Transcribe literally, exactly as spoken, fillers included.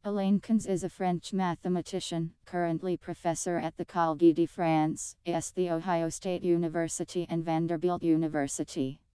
Alain Connes is a French mathematician, currently professor at the Collège de France, I H É S, the Ohio State University and Vanderbilt University.